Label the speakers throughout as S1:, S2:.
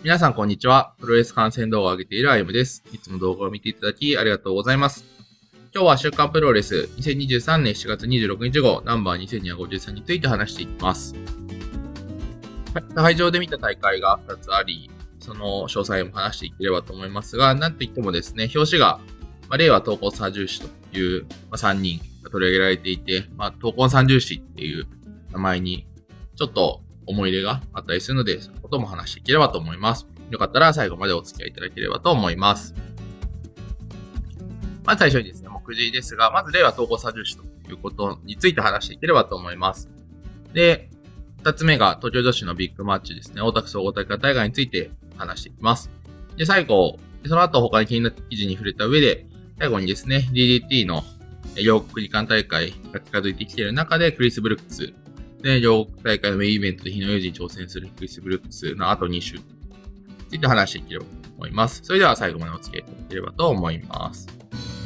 S1: 皆さん、こんにちは。プロレス観戦動画を上げているあゆむです。いつも動画を見ていただきありがとうございます。今日は週刊プロレス2023年7月26日号ナンバー2253について話していきます。会場で見た大会が2つあり、その詳細も話していければと思いますが、なんといってもですね、表紙が、令和闘魂三重士という、3人が取り上げられていて、闘魂三重士っていう名前にちょっと思い入れがあったりするので、そのことも話していければと思います。よかったら最後までお付き合いいただければと思います。まず最初にですね、目次ですが、まず令和闘魂三重士ということについて話していければと思います。で、二つ目が東京女子のビッグマッチですね、大田区総合大会大会について話していきます。で、最後、その後他に気になった記事に触れた上で、最後にですね、DDT の両国日韓大会が近づいてきている中で、クリス・ブルックス、で、両国大会のメインイベントで日の4時に挑戦するクリス・ブルックスの後2週について話していければと思います。それでは最後までお付き合いいただければと思います。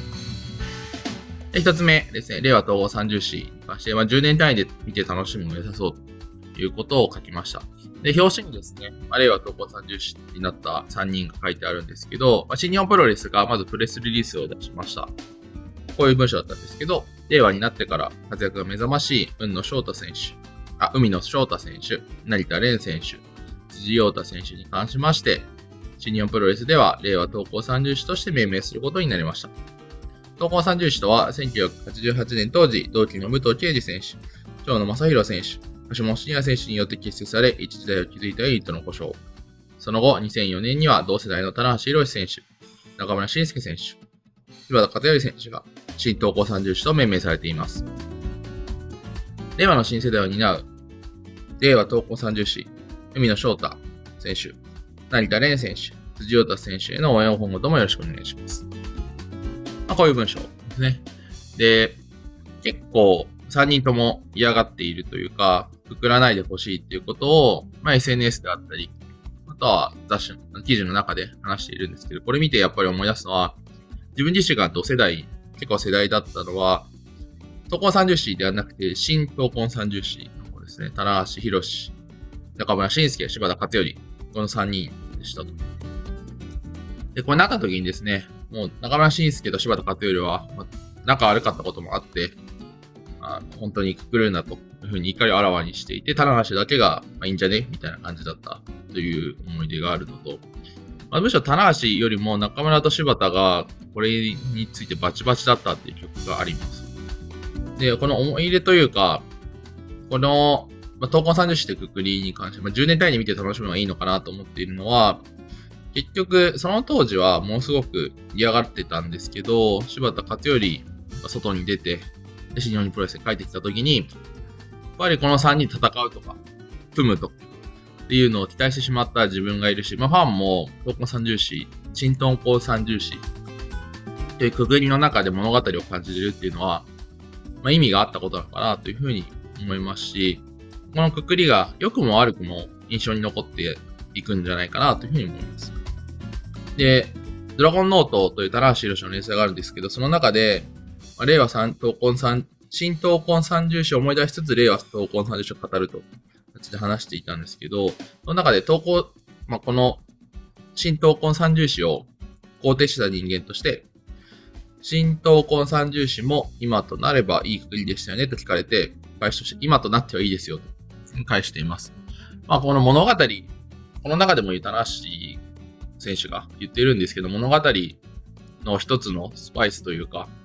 S1: で、一つ目ですね、令和統合三重士に関して、10年単位で見て楽しむのが良さそうということを書きました。で、表紙にですね、令和統合三重士になった3人が書いてあるんですけど、新日本プロレスがまずプレスリリースを出しました。こういう文章だったんですけど、令和になってから活躍が目覚ましい海野翔太選手、成田蓮選手、辻陽太選手に関しまして、新日本プロレスでは令和闘魂三重士として命名することになりました。闘魂三重士とは、1988年当時、同期の武藤敬司選手、長野正宏選手、橋本真也選手によって結成され、一時代を築いたエリートの故障。その後、2004年には同世代の棚橋宏選手、中村慎介選手、柴田勝頼選手が新闘魂三重士と命名されています。令和の新世代を担う、令和闘魂三重士、海野翔太選手、成田蓮選手、辻陽太選手への応援を今後ともよろしくお願いします。こういう文章ですね。で、結構3人とも嫌がっているというか、くくらないでほしいっていうことを、SNS であったり、あとは雑誌の記事の中で話しているんですけど、これ見てやっぱり思い出すのは、自分自身が同世代、結構世代だったのは、闘魂三重士ではなくて、新闘魂三重士の方ですね。棚橋宏、中村慎介、柴田勝頼、この3人でしたと。で、これなった時にですね、もう中村慎介と柴田勝頼は、仲悪かったこともあって、本当にくくるなというふうに怒りをあらわにしていて、棚橋だけが、いいんじゃねみたいな感じだったという思い出があるのと、むしろ棚橋よりも中村と柴田がこれについてバチバチだったっていう曲があります。で、この思い入れというか、この、闘魂三重士ってくくりに関して、10年単位で見て楽しむのがいいのかなと思っているのは、結局、その当時はものすごく嫌がってたんですけど、柴田勝頼が外に出て、新日本プロレスに帰ってきた時に、やっぱりこの3人戦うとか、組むとか、っていうのを期待してしまった自分がいるし、ファンも、闘魂三重士、新闘魂三重士、というくくりの中で物語を感じれるっていうのは、意味があったことなのかなというふうに思いますし、このくくりが良くも悪くも印象に残っていくんじゃないかなというふうに思います。で、ドラゴンノートという棚橋宏の連載があるんですけど、その中で、令和新闘魂三重士を思い出しつつ、令和闘魂三重士を語ると、形で話していたんですけど、その中でこの新闘魂三重士を肯定した人間として、新闘魂三重士も今となればいいくくりでしたよねと聞かれて、返しとして今となってはいいですよと返しています。この物語、この中でも棚橋選手が言っているんですけど、物語の一つのスパイスというか、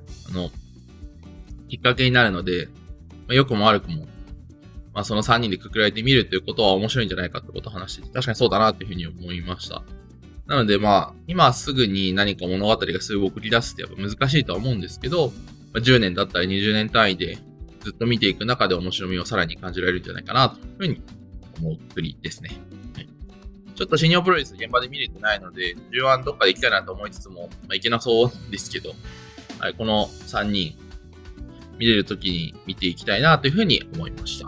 S1: きっかけになるので、良くも悪くも、その3人でくくられてみるということは面白いんじゃないかってことを話していて、確かにそうだなというふうに思いました。なので今すぐに何か物語がすぐ送り出すってやっぱ難しいとは思うんですけど、10年だったり20年単位でずっと見ていく中で面白みをさらに感じられるんじゃないかなというふうに思うくりですね。はい、ちょっと新日本プロレス現場で見れてないので、10どっかで行きたいなと思いつつも、行けなそうですけど、はい、この3人見れるときに見ていきたいなというふうに思いました。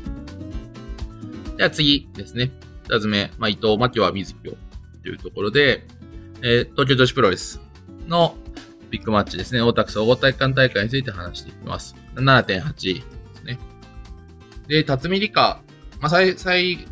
S1: では次ですね。2つ目、伊藤牧は水木をというところで、東京女子プロレスのビッグマッチですね。大田区総合体育館大会について話していきます。7.8 ですね。で、辰巳梨花、最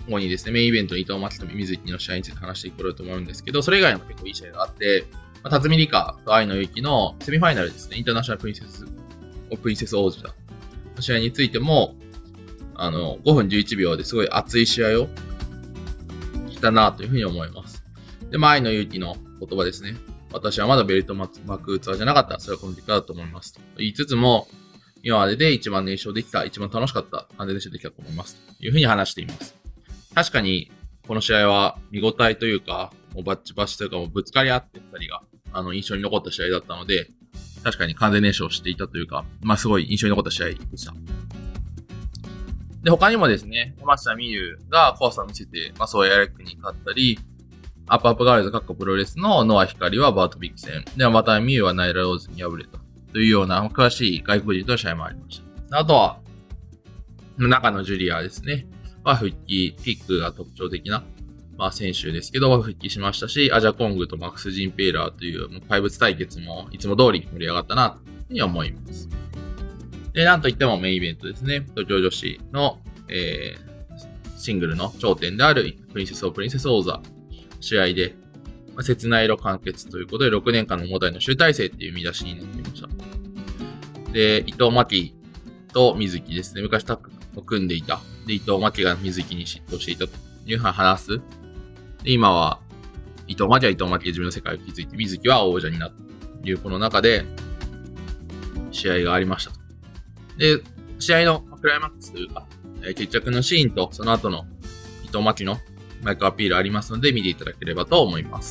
S1: 後にですね、メインイベントの伊藤真希と水木の試合について話していこうと思うんですけど、それ以外にも結構いい試合があって、辰巳梨花と愛のゆきのセミファイナルですね、インターナショナルプリンセス王子だ。試合についても、5分11秒ですごい熱い試合をしたなというふうに思います。で、愛のゆきの言葉ですね。私はまだベルト巻く器じゃなかった。それはこの結果だと思います。と言いつつも、今までで一番熱唱できた、一番楽しかった、完全熱唱できたと思います。というふうに話しています。確かに、この試合は見応えというか、もうバッチバチというか、もうぶつかり合って二人が、印象に残った試合だったので、確かに完全燃焼していたというか、すごい印象に残った試合でした。で、他にもですね、山下美優が怖さを見せて、ソーヤレックに勝ったり、アップアップガールズプロレスのノアヒカリはバートビッグ戦、で、また美優はナイラローズに敗れたというような詳しい外国人との試合もありました。あとは、中野ジュリアですね。復帰、ピックが特徴的な、選手ですけど、復帰しましたし、アジャコングとマックス・ジンペイラーという怪物対決もいつも通り盛り上がったな、というふうに思います。で、なんといってもメインイベントですね。東京女子の、シングルの頂点であるプリンセス・オブ・プリンセス王座試合で、切ない色完結ということで6年間の問題の集大成っていう見出しになっていました。で、伊藤真希と水木ですね。昔タッグを組んでいた。で、伊藤真希が水木に嫉妬していたという話す。で、今は、伊藤真希は伊藤真希で自分の世界を築いて、水木は王者になったというこの中で、試合がありましたと。で、試合のクライマックスというか、決着のシーンと、その後の伊藤真希のマイクアピールありますので、見ていただければと思います。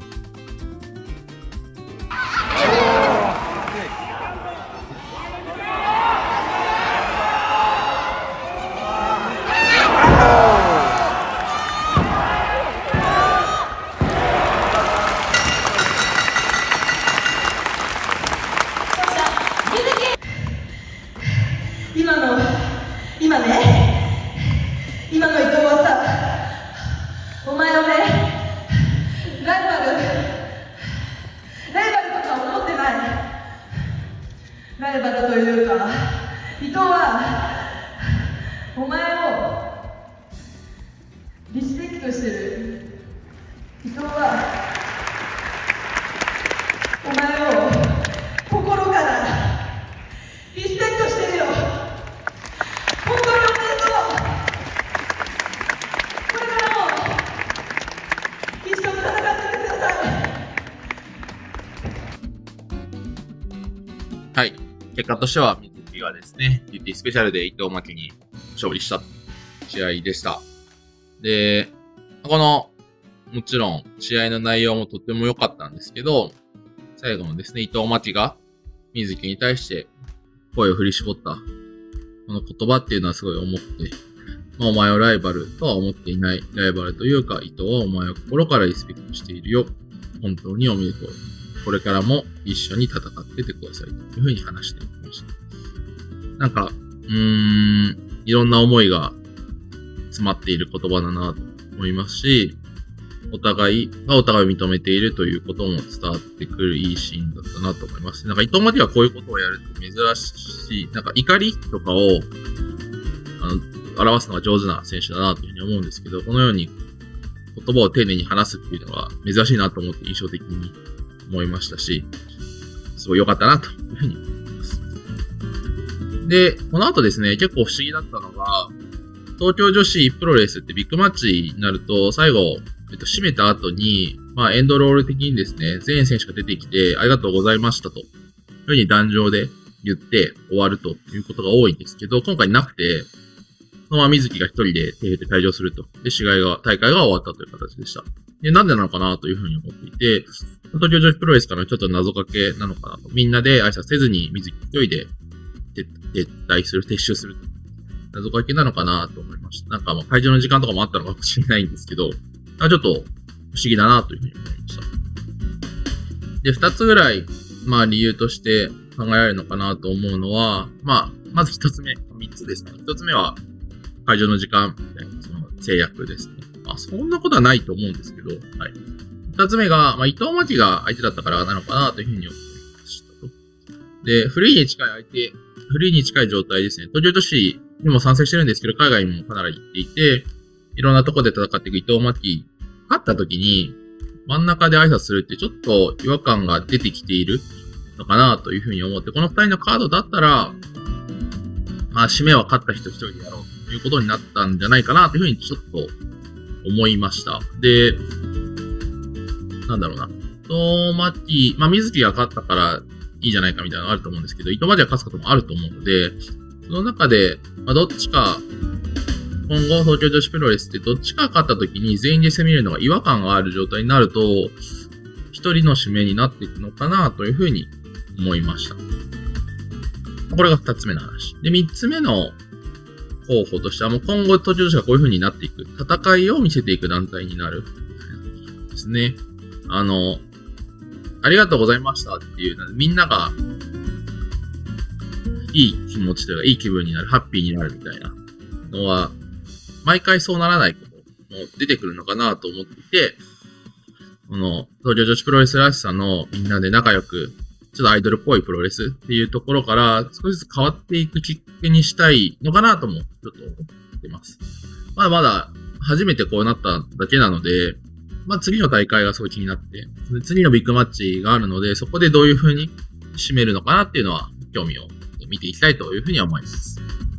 S2: 今の伊藤はさ、お前をね、ライバルとか思ってない。ライバルというか、伊藤はお前をリスペクトしてる。伊藤はお前を心からリスペクトしてるよ。本当におめでとう。これからも一緒に戦っててください。
S1: はい。結果としては、水木がですね、DT スペシャルで伊藤真希に勝利した試合でした。で、もちろん試合の内容もとっても良かったんですけど、最後のですね、伊藤真希が水木に対して声を振り絞った、この言葉っていうのはすごい思って、お前をライバルとは思っていない。ライバルというか、伊藤はお前を心からリスペクトしているよ。本当におめでとう。これからも一緒に戦っててください。というふうに話していました。なんか、いろんな思いが詰まっている言葉だなと思いますし、お互いがお互いを認めているということも伝わってくるいいシーンだったなと思います。なんか伊藤真希はこういうことをやると珍しい、なんか怒りとかを表すのが上手な選手だなというふうに思うんですけど、このように言葉を丁寧に話すっていうのは珍しいなと思って印象的に思いましたし、すごい良かったなというふうに思います。で、この後ですね、結構不思議だったのが、東京女子プロレスってビッグマッチになると、最後、締めた後に、エンドロール的にですね、全選手が出てきて、ありがとうございましたと、いうふうに壇上で言って終わるということが多いんですけど、今回なくて、そのまま水木が一人で手を振って退場すると。で、大会が終わったという形でした。で、なんでなのかなというふうに思っていて、東京女子プロレスからちょっと謎かけなのかなと。みんなで挨拶せずに水木一人で撤収すると。謎かけなのかなと思いました。なんか会場の時間とかもあったのかもしれないんですけど、ちょっと不思議だなというふうに思いました。で、二つぐらい、理由として考えられるのかなと思うのは、まず一つ目、三つですね。一つ目は、会場の時間みたいな、その制約ですね。そんなことはないと思うんですけど、はい。二つ目が、伊藤真希が相手だったからなのかなというふうに思いましたと。で、フリーに近い状態ですね。東京女子にも参戦してるんですけど、海外にもかなり行っていて、 いろんなとこで戦っていく伊藤真希、勝った時に真ん中で挨拶するってちょっと違和感が出てきているのかなというふうに思って、この二人のカードだったら、まあ、締めは勝った人一人でやろうということになったんじゃないかなというふうにちょっと思いました。で、なんだろうな。伊藤真希、まあ、水木が勝ったからいいじゃないかみたいなのがあると思うんですけど、伊藤真希が勝つこともあると思うので、その中で、まあ、どっちか、今後、東京女子プロレスってどっちか勝った時に全員で攻めるのが違和感がある状態になると、一人の指名になっていくのかなというふうに思いました。これが二つ目の話。で、三つ目の候補としては、もう今後、東京女子がこういう風になっていく。戦いを見せていく団体になる。ですね。ありがとうございましたっていう、みんなが、いい気持ちというか、いい気分になる、ハッピーになるみたいなのは、毎回そうならないことも出てくるのかなと思っていて、この、東京女子プロレスらしさのみんなで仲良く、ちょっとアイドルっぽいプロレスっていうところから少しずつ変わっていくきっかけにしたいのかなともちょっと思ってます。まだまだ初めてこうなっただけなので、まあ次の大会がすごい気になって、次のビッグマッチがあるので、そこでどういう風に締めるのかなっていうのは興味を見ていきたいというふうに思います。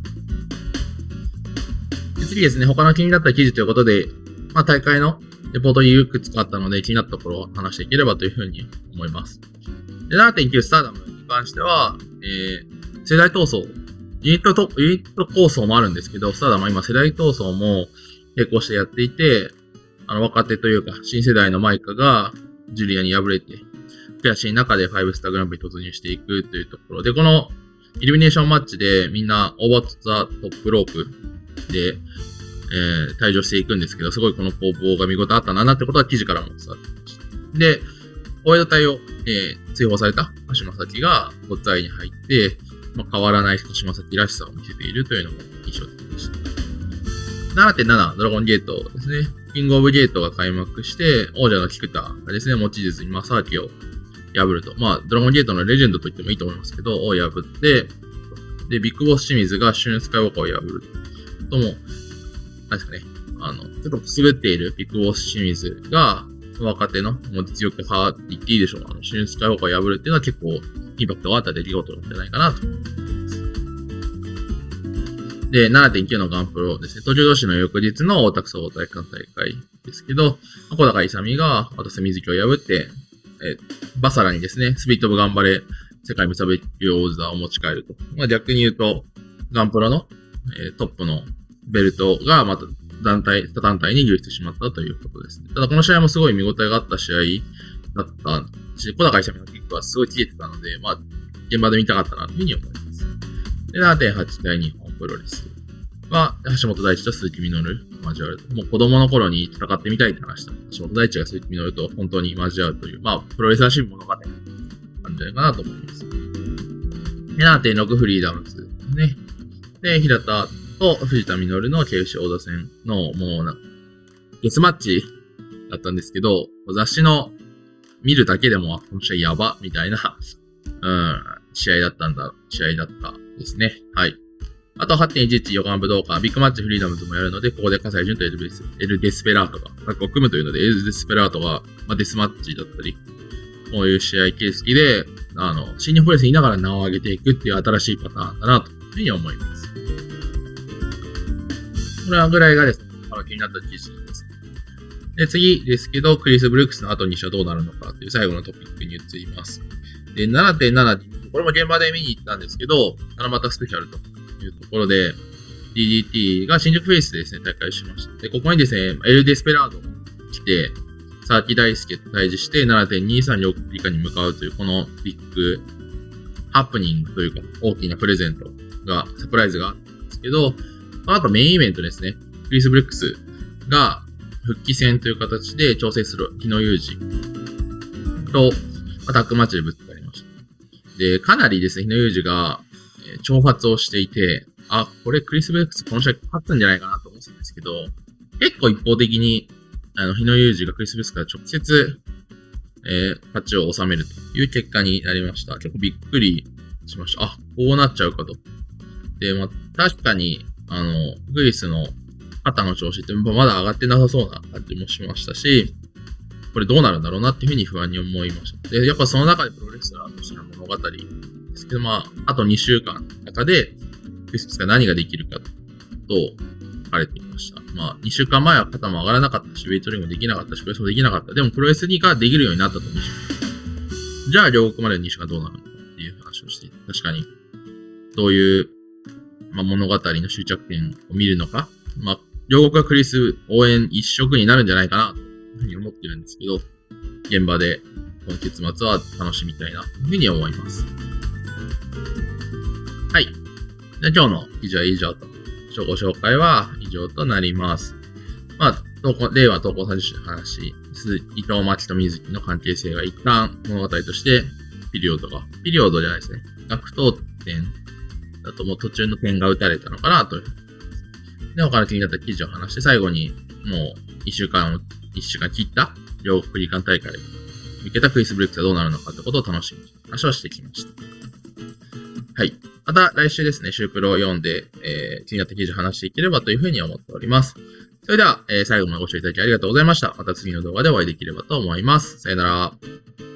S1: で次ですね、他の気になった記事ということで、まあ大会のレポートにいくつかあったので気になったところを話していければというふうに思います。で、7.9 スターダムに関しては、世代闘争、ユニット構想もあるんですけど、スターダムは今世代闘争も並行してやっていて、若手というか、新世代のマイカがジュリアに敗れて、悔しい中で5スターグランプリに突入していくというところで、このイルミネーションマッチでみんなオーバーザトップロープで、退場していくんですけど、すごいこの攻防が見事あったなってことは記事からも伝わってきました。で、大江戸隊を、追放された鹿島崎がごっつぁいに入って、まあ、変わらない鹿島崎らしさを見せているというのも印象的でした。7.7 ドラゴンゲートですね。キングオブゲートが開幕して、王者の菊田がですね、持ち術に正明を破ると。まあ、ドラゴンゲートのレジェンドと言ってもいいと思いますけど、を破って、で、ビッグボス清水がシュンスカイウォーカーを破るとも、なんですかね、ちょっとくすぶっているビッグボス清水が、若手の、もう実力派って言っていいでしょう。シュンスカイウォーカーを破るっていうのは結構、インパクトがあった出来事なんじゃないかなと思います。で、7.9 のガンプロですね。東京女子の翌日の大田区総合体育館大会ですけど、小高勇が、渡瀬水木を破って、バサラにですね、スピードオブ頑張れ、世界無差別級王座を持ち帰ると。まあ、逆に言うと、ガンプロの、トップのベルトがまた他団体に流出してしまったということですね。ただこの試合もすごい見応えがあった試合だったし、小高勇のキックはすごい消えてたので、まあ、現場で見たかったなというふうに思います。で、7.8 大日本プロレスは、橋本大地と鈴木みのる交わると。もう子供の頃に戦ってみたいって話した。橋本大地が鈴木みのると本当に交わるという、まあ、プロレスらしい物語なんじゃないかなと思います。で、7.6 フリーダムズですね。で、平田と藤田みのるの KFC 王座戦のもうデスマッチだったんですけど、雑誌の見るだけでも、この試合やばみたいな、試合だったですね。はい。あと 8.11 横浜武道館、ビッグマッチフリーダムズもやるので、ここで葛西潤とエル・デスペラートが、タッグを組むというので、エル・デスペラートが、まあ、デスマッチだったり、こういう試合形式で、新日本プロレスにいながら名を上げていくっていう新しいパターンだな、というふうに思います。これぐらいがですね、気になった記事です。で、次ですけど、クリス・ブルックスの後にはどうなるのかという最後のトピックに移ります。で、7.7、これも現場で見に行ったんですけど、七夕スペシャルというところで、DDT が新宿フェイスでですね、大会しました。で、ここにですね、エル・デスペラードが来て、佐々木大輔と対峙して 7.23 両国以下に向かうという、このビッグハプニングというか、大きなプレゼントが、サプライズがあったんですけど、あとメインイベントですね、クリス・ブルックスが復帰戦という形で調整する日野裕二と、タッグマッチでぶつかりました。で、かなりですね、日野裕二が、挑発をしていて、これクリス・ブルックスこの試合勝つんじゃないかなと思ってたんですけど、結構一方的に、日野裕二がクリス・ブルックスから直接、勝ちを収めるという結果になりました。結構びっくりしました。こうなっちゃうかと。で、まあ、確かに、クリスの肩の調子ってまだ上がってなさそうな感じもしましたし、これどうなるんだろうなっていうふうに不安に思いました。で、やっぱその中でプロレスラーとしての物語ですけど、あと2週間の中で、クリスプスが何ができるかと書かれていました。2週間前は肩も上がらなかったし、ウェイトトレーニングもできなかったし、プロレスもできなかった。でもプロレスができるようになったと2週間。じゃあ両国までの2週間どうなるのかっていう話をしていて、確かに、どういう、物語の終着点を見るのか。両国はクリス応援一色になるんじゃないかなというふうに思ってるんですけど、現場でこの結末は楽しみたいなというふうに思います。はい。で今日の記事は以上と、ご紹介は以上となります。令和投稿30種の話、伊藤牧と水木の関係性が一旦物語としてピリオドじゃないですね。不当点だともう途中の点が打たれたのかなという。で、他の気になった記事を話して、最後にもう1週間切った両国時間大会に向けたクリス・ブレックスはどうなるのかってことを楽しみに話をしてきました。はい。また来週ですね、シュープロを読んで、気になった記事を話していければというふうに思っております。それでは、最後までご視聴いただきありがとうございました。また次の動画でお会いできればと思います。さよなら。